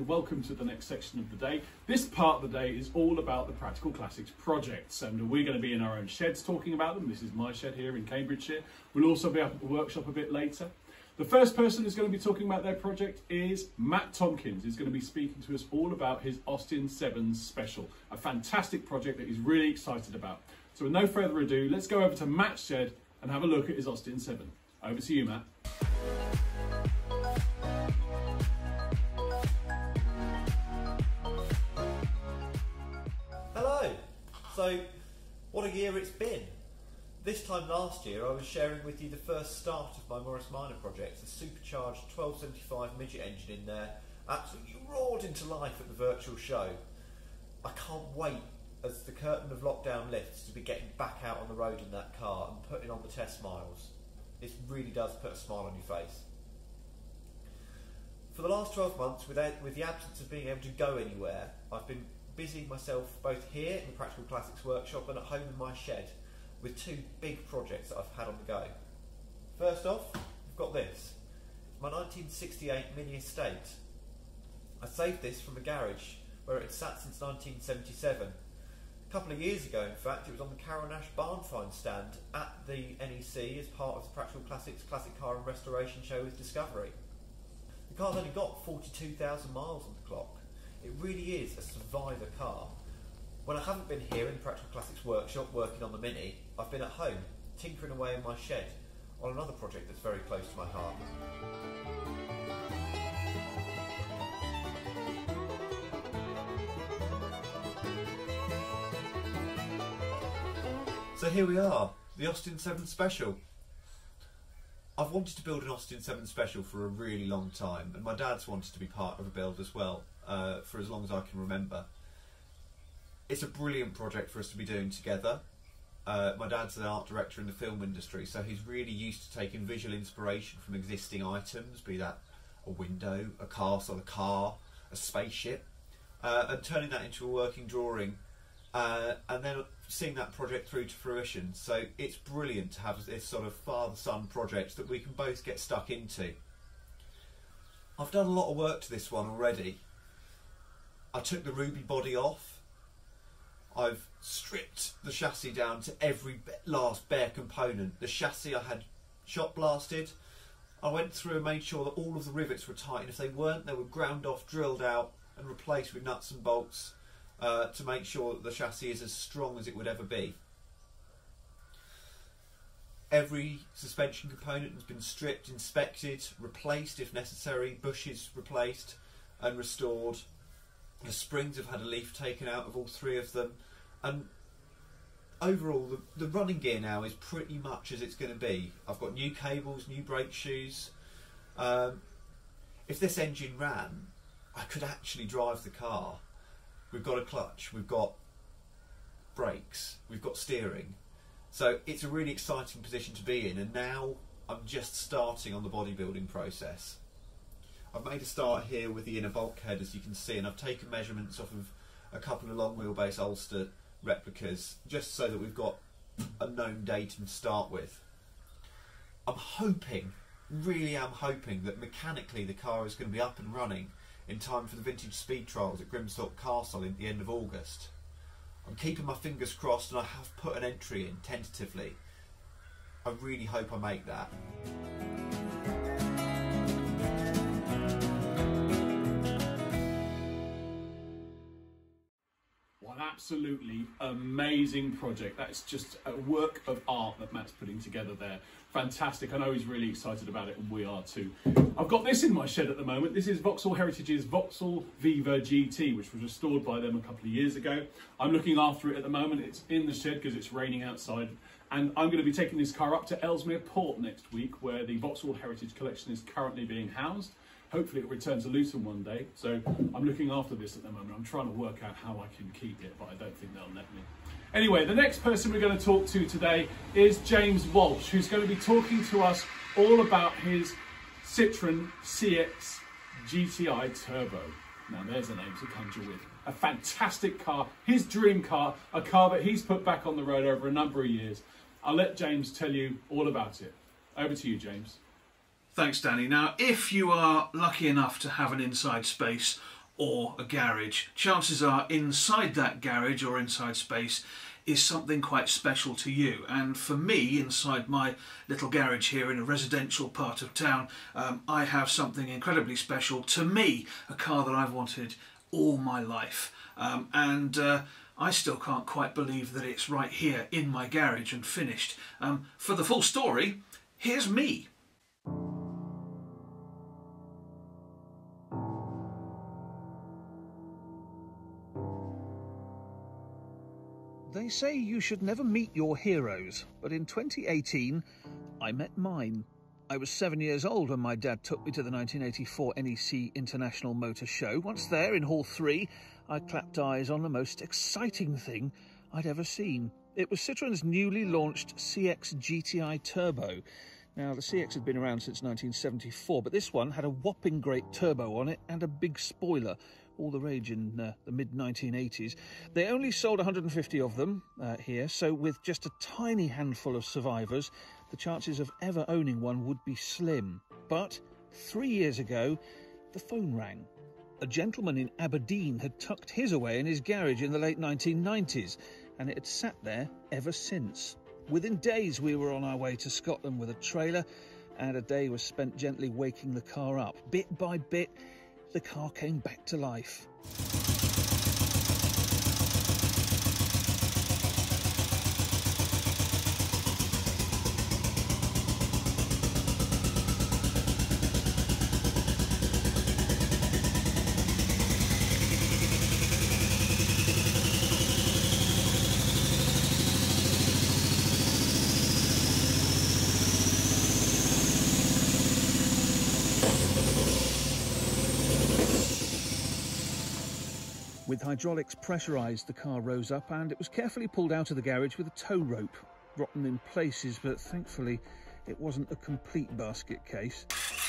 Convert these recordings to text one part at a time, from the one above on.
welcome to the next section of the day. This part of the day is all about the Practical Classics projects, and we're going to be in our own sheds talking about them. This is my shed here in Cambridgeshire. We'll also be up at the workshop a bit later. The first person who's going to be talking about their project is Matt Tompkins. He's going to be speaking to us all about his Austin 7 Special, a fantastic project that he's really excited about. So with no further ado, let's go over to Matt's shed and have a look at his Austin 7. Over to you, Matt. Hello! So, what a year it's been. This time last year I was sharing with you the first start of my Morris Minor project, a supercharged 1275 midget engine in there, absolutely roared into life at the virtual show. I can't wait as the curtain of lockdown lifts to be getting back out on the road in that car and putting on the test miles. It really does put a smile on your face. For the last 12 months, with the absence of being able to go anywhere, I've been busying myself both here in the Practical Classics workshop and at home in my shed with two big projects that I've had on the go. First off, we've got this. It's my 1968 Mini Estate. I saved this from a garage where it had sat since 1977. A couple of years ago, in fact, it was on the Carol Nash Barn Find stand at the NEC as part of the Practical Classics Classic Car and Restoration Show with Discovery. The car's only got 42,000 miles on the clock. It really is a survivor car. When I haven't been here in the Practical Classics workshop working on the Mini, I've been at home, tinkering away in my shed on another project that's very close to my heart. So here we are, the Austin 7 Special. I've wanted to build an Austin 7 Special for a really long time, and my dad's wanted to be part of a build as well, for as long as I can remember. It's a brilliant project for us to be doing together. My dad's an art director in the film industry, so he's really used to taking visual inspiration from existing items, be that a window, a castle, a car, a spaceship, and turning that into a working drawing, and then seeing that project through to fruition. So it's brilliant to have this sort of father-son project that we can both get stuck into. I've done a lot of work to this one already. I took the ruby body off. I've stripped the chassis down to every last bare component. The chassis I had shot blasted. I went through and made sure that all of the rivets were tight, and if they weren't, they were ground off, drilled out and replaced with nuts and bolts to make sure that the chassis is as strong as it would ever be. Every suspension component has been stripped, inspected, replaced if necessary, bushes replaced and restored. The springs have had a leaf taken out of all three of them, and overall the running gear now is pretty much as it's going to be. I've got new cables, new brake shoes. If this engine ran, I could actually drive the car. We've got a clutch, we've got brakes, we've got steering. So it's a really exciting position to be in, and now I'm just starting on the bodybuilding process. I've made a start here with the inner bulkhead, as you can see, and I've taken measurements off of a couple of long wheelbase Ulster replicas just so that we've got a known datum to start with. I'm hoping, really am hoping, that mechanically the car is going to be up and running in time for the vintage speed trials at Grimsthorpe Castle at the end of August. I'm keeping my fingers crossed, and I have put an entry in tentatively. I really hope I make that. An absolutely amazing project. That's just a work of art that Matt's putting together there. Fantastic. I know he's really excited about it, and we are too. I've got this in my shed at the moment. This is Vauxhall Heritage's Vauxhall Viva GT, which was restored by them a couple of years ago. I'm looking after it at the moment. It's in the shed because it's raining outside, and I'm going to be taking this car up to Ellesmere Port next week, where the Vauxhall Heritage collection is currently being housed. Hopefully it returns to Luton one day, so I'm looking after this at the moment. I'm trying to work out how I can keep it, but I don't think they'll let me. Anyway, the next person we're going to talk to today is James Walsh, who's going to be talking to us all about his Citroen CX GTI Turbo. Now there's a name to conjure with. A fantastic car, his dream car, a car that he's put back on the road over a number of years. I'll let James tell you all about it. Over to you, James. Thanks, Danny. Now, if you are lucky enough to have an inside space or a garage, chances are inside that garage or inside space is something quite special to you. And for me, inside my little garage here in a residential part of town, I have something incredibly special to me, a car that I've wanted all my life. I still can't quite believe that it's right here in my garage and finished. For the full story, here's me. They say you should never meet your heroes, but in 2018, I met mine. I was 7 years old when my dad took me to the 1984 NEC International Motor Show. Once there, in Hall 3, I clapped eyes on the most exciting thing I'd ever seen. It was Citroën's newly launched CX GTI Turbo. Now, the CX had been around since 1974, but this one had a whopping great turbo on it and a big spoiler. All the rage in the mid-1980s. They only sold 150 of them here, so with just a tiny handful of survivors, the chances of ever owning one would be slim. But 3 years ago, the phone rang. A gentleman in Aberdeen had tucked his away in his garage in the late 1990s, and it had sat there ever since. Within days, we were on our way to Scotland with a trailer, and a day was spent gently waking the car up. Bit by bit, the car came back to life. With hydraulics pressurised, the car rose up and it was carefully pulled out of the garage with a tow rope. Rotten in places, but thankfully it wasn't a complete basket case.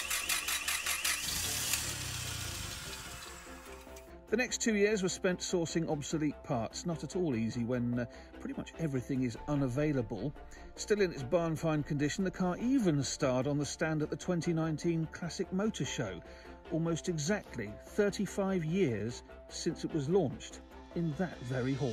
The next 2 years were spent sourcing obsolete parts, not at all easy when pretty much everything is unavailable. Still in its barn-find condition, the car even starred on the stand at the 2019 Classic Motor Show, almost exactly 35 years since it was launched in that very hall.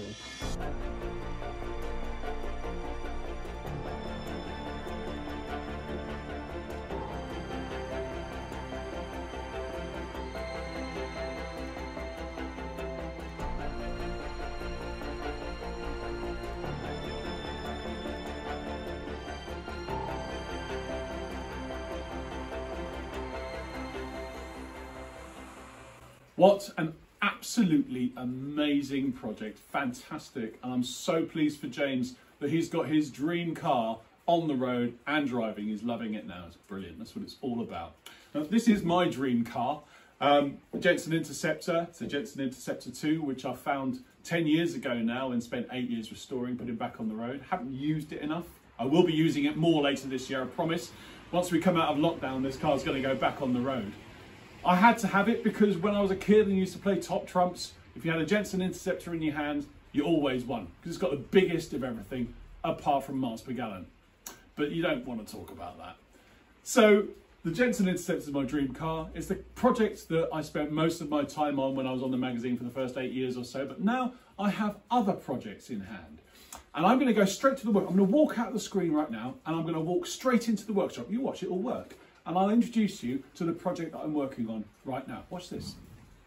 What an absolutely amazing project, fantastic, and I'm so pleased for James that he's got his dream car on the road and driving. He's loving it now. It's brilliant. That's what it's all about. Now, this is my dream car, a Jensen Interceptor. It's a Jensen Interceptor 2, which I found 10 years ago now and spent 8 years restoring, putting back on the road. Haven't used it enough. I will be using it more later this year, I promise. Once we come out of lockdown, this car's going to go back on the road. I had to have it because when I was a kid and used to play top trumps, if you had a Jensen Interceptor in your hand, you always won. Because it's got the biggest of everything, apart from miles per gallon. But you don't want to talk about that. So, the Jensen Interceptor is my dream car. It's the project that I spent most of my time on when I was on the magazine for the first 8 years or so. But now I have other projects in hand. And I'm going to go straight to the work. I'm going to walk out the screen right now and I'm going to walk straight into the workshop. You watch, it'll work. And I'll introduce you to the project that I'm working on right now. Watch this.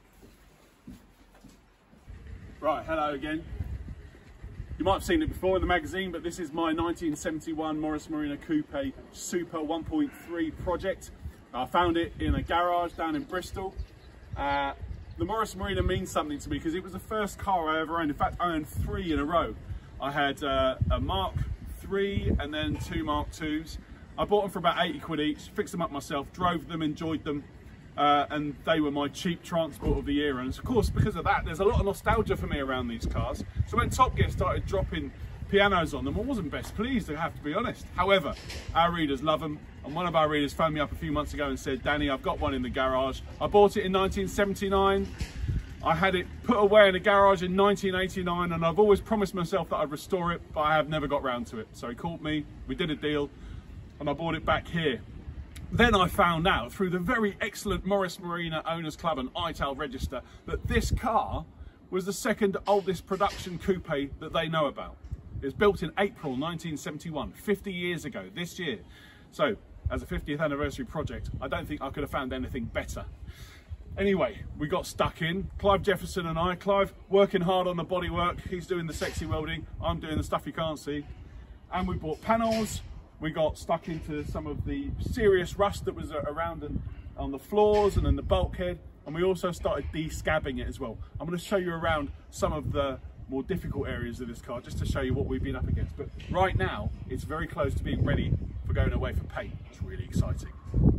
Right, hello again. You might have seen it before in the magazine, but this is my 1971 Morris Marina Coupe Super 1.3 project. I found it in a garage down in Bristol. The Morris Marina means something to me because it was the first car I ever owned. In fact, I owned 3 in a row. I had a Mark III and then 2 Mark IIs. I bought them for about 80 quid each, fixed them up myself, drove them, enjoyed them, and they were my cheap transport of the year. And of course, because of that, there's a lot of nostalgia for me around these cars. So when Top Gear started dropping pianos on them, I wasn't best pleased, I have to be honest. However, our readers love them, and one of our readers phoned me up a few months ago and said, Danny, I've got one in the garage. I bought it in 1979. I had it put away in a garage in 1989, and I've always promised myself that I'd restore it, but I have never got round to it. So he called me, we did a deal, and I bought it back here. Then I found out through the very excellent Morris Marina Owners Club and ITAL register that this car was the second oldest production coupe that they know about. It was built in April 1971, 50 years ago, this year. So, as a 50th anniversary project, I don't think I could have found anything better. Anyway, we got stuck in, Clive Jefferson and I. Clive working hard on the bodywork, he's doing the sexy welding, I'm doing the stuff you can't see. And we bought panels, we got stuck into some of the serious rust that was around and on the floors and in the bulkhead, and we also started de-scabbing it as well. I'm going to show you around some of the more difficult areas of this car just to show you what we've been up against. But right now, it's very close to being ready for going away for paint. It's really exciting.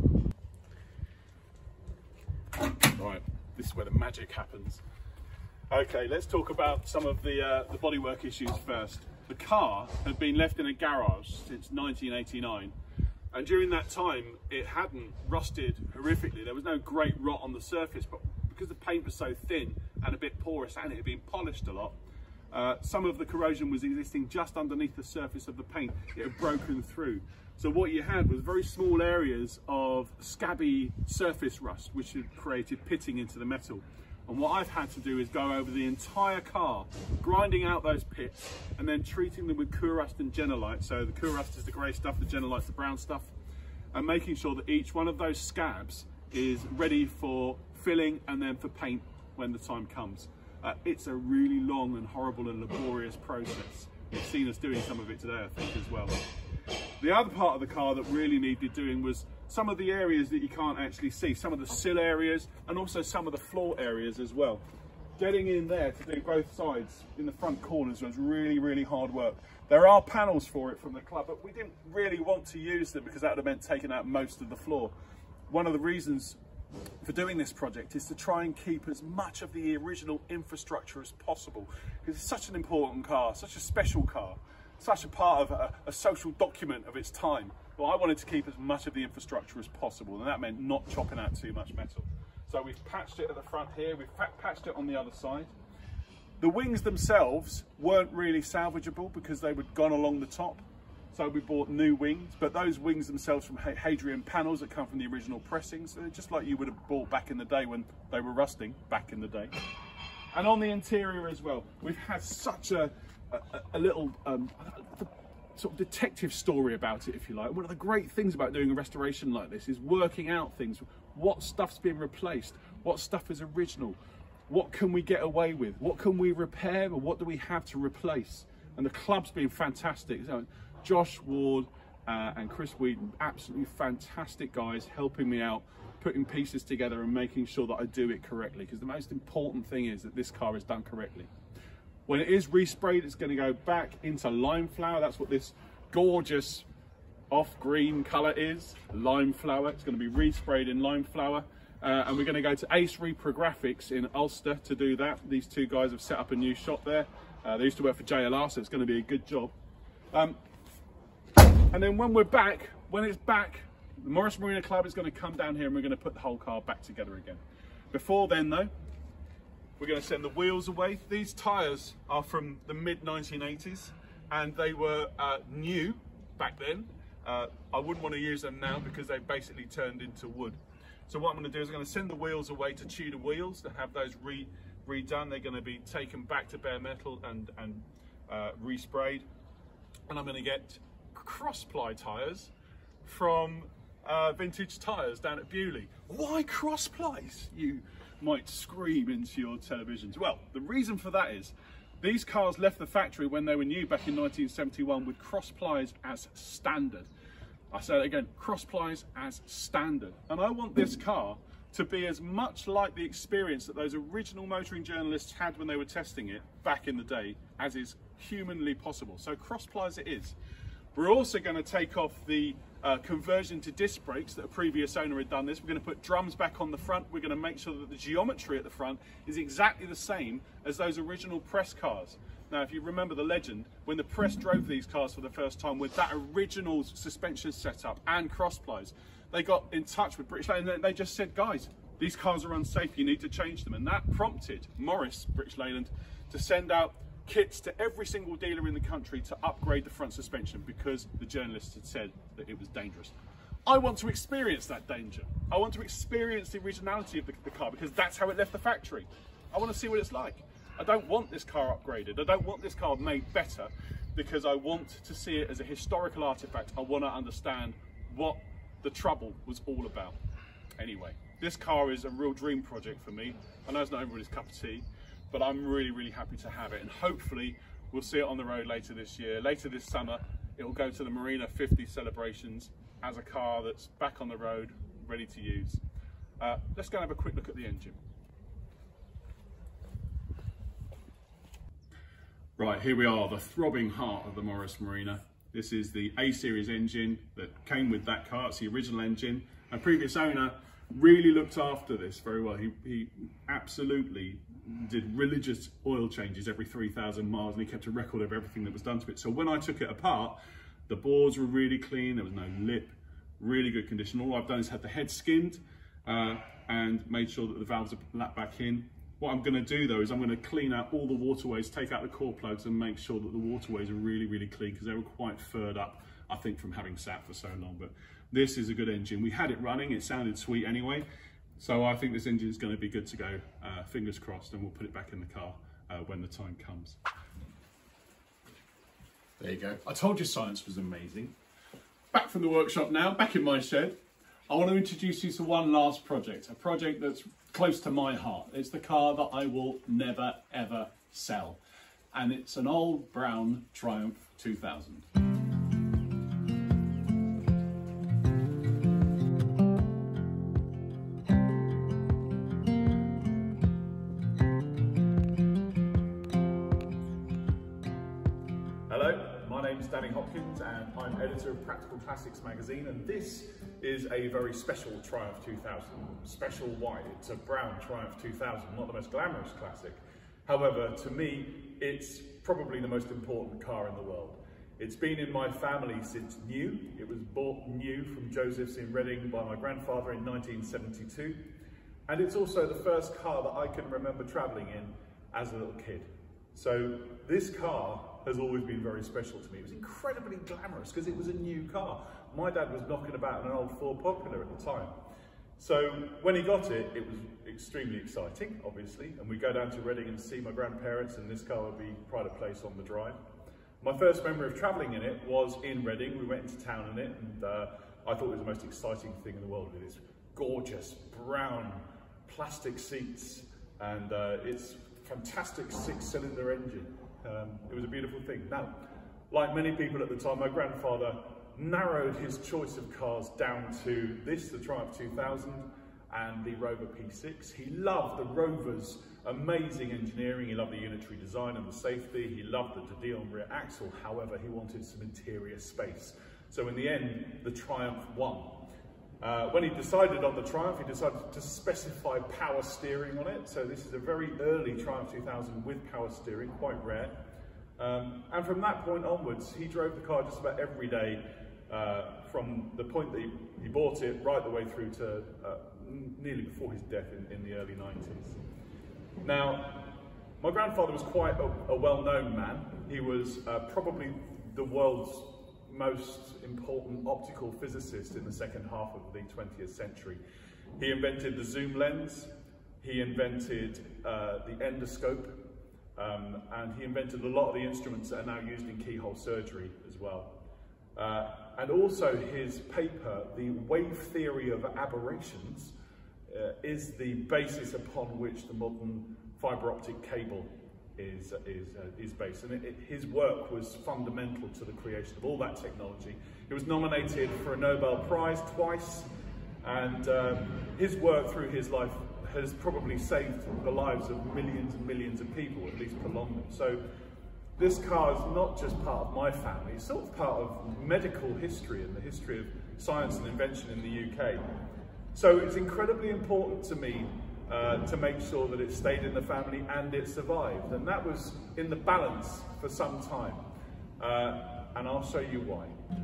Right, this is where the magic happens. Okay, let's talk about some of the bodywork issues first. The car had been left in a garage since 1989, and during that time it hadn't rusted horrifically. There was no great rot on the surface, but because the paint was so thin and a bit porous and it had been polished a lot, some of the corrosion was existing just underneath the surface of the paint. It had broken through. So what you had was very small areas of scabby surface rust, which had created pitting into the metal. And what I've had to do is go over the entire car, grinding out those pits and then treating them with Kurust and Genolite. So the Kurust is the grey stuff, the Genolite's the brown stuff, and making sure that each one of those scabs is ready for filling and then for paint when the time comes. It's a really long and horrible and laborious process. You've seen us doing some of it today, I think, as well. The other part of the car that really needed doing was some of the areas that you can't actually see, some of the sill areas and also some of the floor areas as well. Getting in there to do both sides in the front corners was really, really hard work. There are panels for it from the club, but we didn't really want to use them because that would have meant taking out most of the floor. One of the reasons for doing this project is to try and keep as much of the original infrastructure as possible, because it's such an important car, such a special car, such a part of a social document of its time. Well, I wanted to keep as much of the infrastructure as possible, and that meant not chopping out too much metal. So we've patched it at the front here, we've patched it on the other side. The wings themselves weren't really salvageable because they would gone along the top. So we bought new wings, but those wings themselves from Hadrian panels that come from the original pressings, just like you would have bought back in the day when they were rusting, back in the day. And on the interior as well, we've had such a little sort of detective story about it, if you like. One of the great things about doing a restoration like this is working out things. What stuff's been replaced? What stuff is original? What can we get away with? What can we repair, or what do we have to replace? And the club's been fantastic. So Josh Ward and Chris Wheaton, absolutely fantastic guys, helping me out, putting pieces together and making sure that I do it correctly, because the most important thing is that this car is done correctly. When it is resprayed, it's going to go back into lime flower. That's what this gorgeous off-green colour is, lime flower. It's going to be resprayed in lime flower. And we're going to go to Ace Reprographics in Ulster to do that. These two guys have set up a new shop there. They used to work for JLR, so it's going to be a good job. And then when we're back, when it's back, the Morris Marina Club is going to come down here and we're going to put the whole car back together again. Before then though, we're going to send the wheels away. These tyres are from the mid-1980s and they were new back then. I wouldn't want to use them now because they've basically turned into wood. So what I'm going to do is I'm going to send the wheels away to Tudor Wheels to have those redone. They're going to be taken back to bare metal and resprayed. And I'm going to get cross-ply tyres from Vintage Tyres down at Bewley. Why cross-plies, you might scream into your televisions? Well, the reason for that is these cars left the factory when they were new back in 1971 with cross-plies as standard. I say it again, cross-plies as standard. And I want this car to be as much like the experience that those original motoring journalists had when they were testing it back in the day as is humanly possible. So cross-plies it is. We're also going to take off the conversion to disc brakes that a previous owner had done this. We're going to put drums back on the front. We're going to make sure that the geometry at the front is exactly the same as those original press cars. Now, if you remember the legend, when the press drove these cars for the first time with that original suspension setup and cross-plies, they got in touch with British Leyland and they just said, guys, these cars are unsafe, you need to change them. And that prompted Morris, British Leyland, to send out kits to every single dealer in the country to upgrade the front suspension because the journalists had said that it was dangerous. I want to experience that danger. I want to experience the originality of the car, because that's how it left the factory. I want to see what it's like. I don't want this car upgraded. I don't want this car made better, because I want to see it as a historical artifact. I want to understand what the trouble was all about. Anyway, this car is a real dream project for me. I know it's not everybody's cup of tea, but I'm really, really happy to have it. And hopefully we'll see it on the road later this year. Later this summer, it will go to the Marina 50 celebrations as a car that's back on the road, ready to use. Let's go and have a quick look at the engine. Right, here we are, the throbbing heart of the Morris Marina. This is the A-Series engine that came with that car. It's the original engine. A previous owner really looked after this very well. He absolutely did religious oil changes every 3,000 miles, and he kept a record of everything that was done to it. So when I took it apart, the bores were really clean, there was no lip, really good condition. All I've done is had the head skinned and made sure that the valves are lapped back in. What I'm going to do though is I'm going to clean out all the waterways, take out the core plugs, and make sure that the waterways are really, really clean, because they were quite furred up, I think, from having sat for so long. But this is a good engine. We had it running, it sounded sweet anyway. So I think this engine is going to be good to go, fingers crossed, and we'll put it back in the car when the time comes. There you go. I told you science was amazing. Back from the workshop now, back in my shed. I want to introduce you to one last project, a project that's close to my heart. It's the car that I will never, ever sell. And it's an old brown Triumph 2000. Hello, my name's Danny Hopkins and I'm editor of Practical Classics magazine, and this is a very special Triumph 2000. Special why? It's a brown Triumph 2000, not the most glamorous classic. However, to me, it's probably the most important car in the world. It's been in my family since new. It was bought new from Joseph's in Reading by my grandfather in 1972. And it's also the first car that I can remember travelling in as a little kid. So this car has always been very special to me. It was incredibly glamorous because it was a new car. My dad was knocking about an old Ford Popular at the time. So when he got it, it was extremely exciting, obviously, and we go down to Reading and see my grandparents, and this car would be pride of place on the drive. My first memory of travelling in it was in Reading. We went into town in it, and I thought it was the most exciting thing in the world. It is gorgeous brown plastic seats, and it's fantastic 6-cylinder engine. It was a beautiful thing. Now, like many people at the time, my grandfather narrowed his choice of cars down to this, the Triumph 2000 and the Rover P6. He loved the Rover's amazing engineering, he loved the unitary design and the safety, he loved the De Dion rear axle. However, he wanted some interior space. So in the end, the Triumph won. When he decided on the Triumph, he decided to specify power steering on it. So this is a very early Triumph 2000 with power steering, quite rare. And from that point onwards, he drove the car just about every day from the point that he bought it right the way through to nearly before his death in the early 90s. Now, my grandfather was quite a well-known man. He was probably the world's most important optical physicist in the second half of the 20th century. He invented the zoom lens, he invented the endoscope, and he invented a lot of the instruments that are now used in keyhole surgery as well. And also his paper, The Wave Theory of Aberrations, is the basis upon which the modern fibre optic cable is based. And his work was fundamental to the creation of all that technology. He was nominated for a Nobel Prize twice, and his work through his life has probably saved the lives of millions and millions of people, at least prolonged them. So this car is not just part of my family, it's sort of part of medical history and the history of science and invention in the UK. So it's incredibly important to me to make sure that it stayed in the family and it survived. And that was in the balance for some time. And I'll show you why.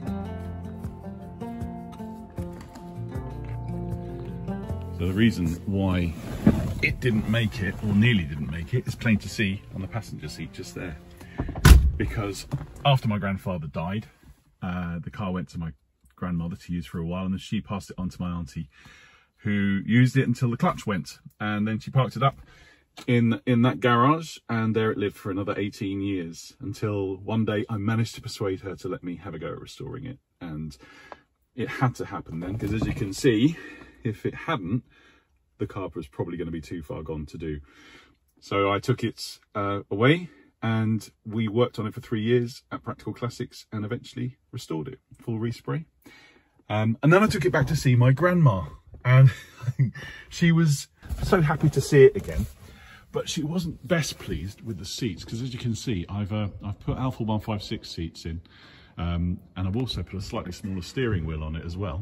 So the reason why it didn't make it, or nearly didn't make it, is plain to see on the passenger seat just there. Because after my grandfather died, the car went to my grandmother to use for a while, and then she passed it on to my auntie, who used it until the clutch went, and then she parked it up in that garage, and there it lived for another 18 years until one day I managed to persuade her to let me have a go at restoring it. And it had to happen then, because as you can see, if it hadn't, the car was probably going to be too far gone to do. So I took it away, and we worked on it for 3 years at Practical Classics and eventually restored it, full respray. And then I took it back to see my grandma, and she was so happy to see it again. But she wasn't best pleased with the seats, because as you can see, I've put Alfa 156 seats in, and I've also put a slightly smaller steering wheel on it as well,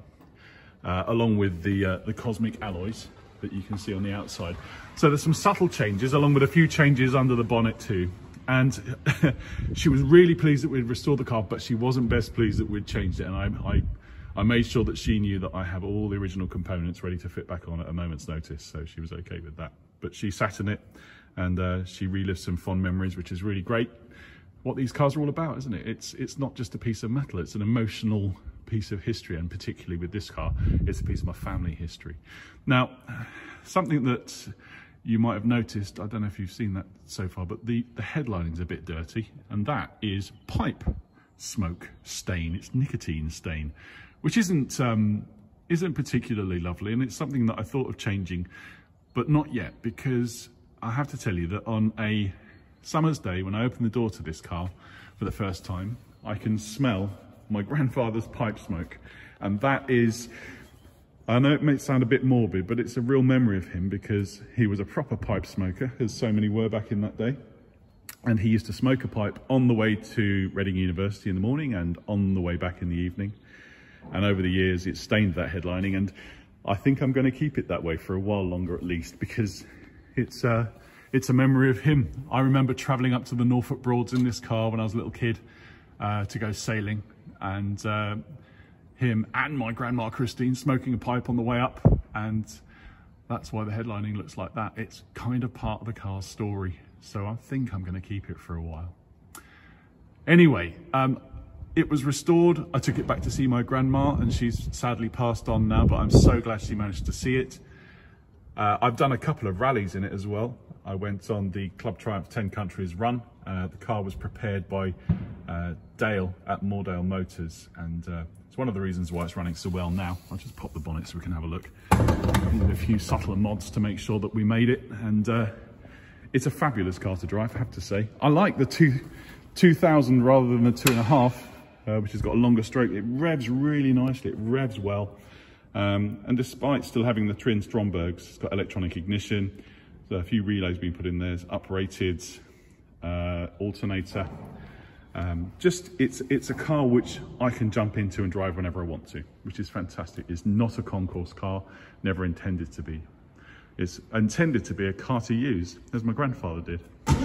along with the Cosmic alloys that you can see on the outside. So there's some subtle changes, along with a few changes under the bonnet too. And she was really pleased that we'd restored the car, but she wasn't best pleased that we'd changed it. And I made sure that she knew that I have all the original components ready to fit back on at a moment's notice, so she was okay with that. But she sat in it, and she relived some fond memories, which is really great. What these cars are all about, isn't it? It's not just a piece of metal, it's an emotional piece of history, and particularly with this car, it's a piece of my family history. Now, something that you might have noticed, I don't know if you've seen that so far, but the headlining's a bit dirty, and that is pipe smoke stain. It's nicotine stain, which isn't particularly lovely, and it's something that I thought of changing, but not yet, because I have to tell you that on a summer's day, when I open the door to this car for the first time, I can smell my grandfather's pipe smoke. And that is, I know it may sound a bit morbid, but it's a real memory of him, because he was a proper pipe smoker, as so many were back in that day. And he used to smoke a pipe on the way to Reading University in the morning and on the way back in the evening. And over the years, it stained that headlining, and I think I'm going to keep it that way for a while longer at least, because it's a memory of him. I remember travelling up to the Norfolk Broads in this car when I was a little kid to go sailing, and him and my grandma Christine smoking a pipe on the way up, and that's why the headlining looks like that. It's kind of part of the car's story, so I think I'm going to keep it for a while. Anyway, it was restored. I took it back to see my grandma, and she's sadly passed on now, but I'm so glad she managed to see it. I've done a couple of rallies in it as well. I went on the Club Triumph 10 Countries run. The car was prepared by Dale at Moordale Motors, and it's one of the reasons why it's running so well now. I'll just pop the bonnet so we can have a look. Did a few subtler mods to make sure that we made it, and it's a fabulous car to drive, I have to say. I like the 2000 rather than the 2.5, which has got a longer stroke. It revs really nicely, it revs well. And despite still having the twin Strombergs, it's got electronic ignition, so a few relays being put in there, it's uprated alternator. It's a car which I can jump into and drive whenever I want to, which is fantastic. It's not a concourse car, never intended to be. It's intended to be a car to use, as my grandfather did.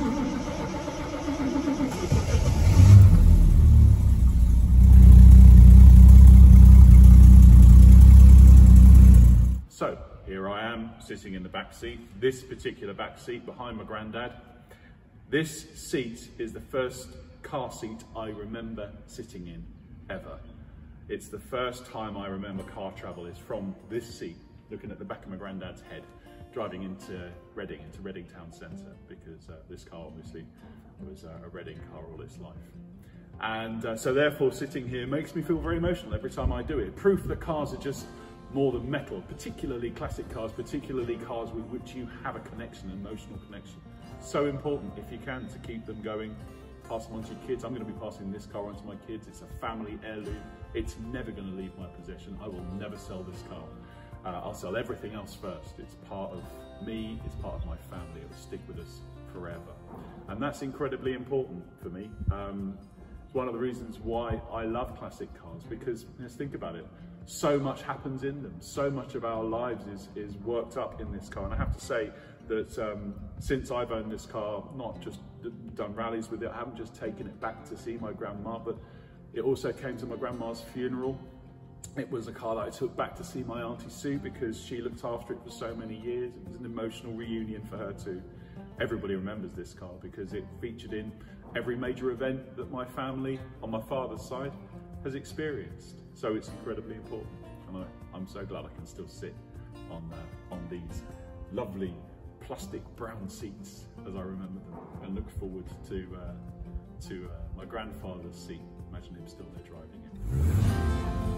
So here I am sitting in the back seat, this particular back seat behind my granddad. This seat is the first car seat I remember sitting in ever. It's the first time I remember car travel is from this seat, looking at the back of my granddad's head, driving into Reading Town Centre, because this car obviously was a Reading car all its life. And so therefore sitting here makes me feel very emotional every time I do it. Proof that cars are just more than metal, particularly classic cars, particularly cars with which you have a connection, an emotional connection. So important, if you can, to keep them going, pass them on to your kids. I'm going to be passing this car on to my kids. It's a family heirloom. It's never going to leave my possession. I will never sell this car. I'll sell everything else first. It's part of me, it's part of my family. It'll stick with us forever. And that's incredibly important for me. It's one of the reasons why I love classic cars, because let's think about it. So much happens in them. So much of our lives is worked up in this car. And I have to say that since I've owned this car, not just done rallies with it, I haven't just taken it back to see my grandma, but it also came to my grandma's funeral. It was a car that I took back to see my Auntie Sue, because she looked after it for so many years. It was an emotional reunion for her too. Everybody remembers this car because it featured in every major event that my family on my father's side has experienced. So it's incredibly important, and I'm so glad I can still sit on these lovely plastic brown seats as I remember them, and look forward to my grandfather's seat. Imagine him still there driving it.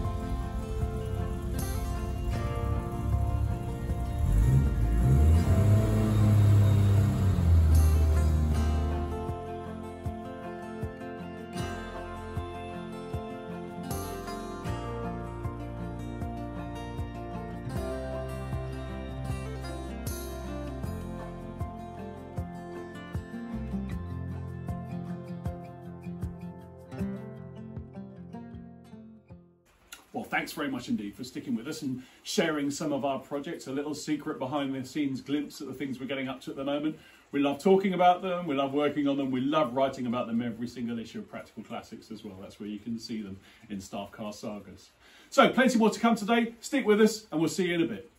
Well, thanks very much indeed for sticking with us and sharing some of our projects, a little secret behind the scenes glimpse at the things we're getting up to at the moment. We love talking about them, we love working on them, we love writing about them every single issue of Practical Classics as well. That's where you can see them in Staff Car Sagas. So, plenty more to come today. Stick with us and we'll see you in a bit.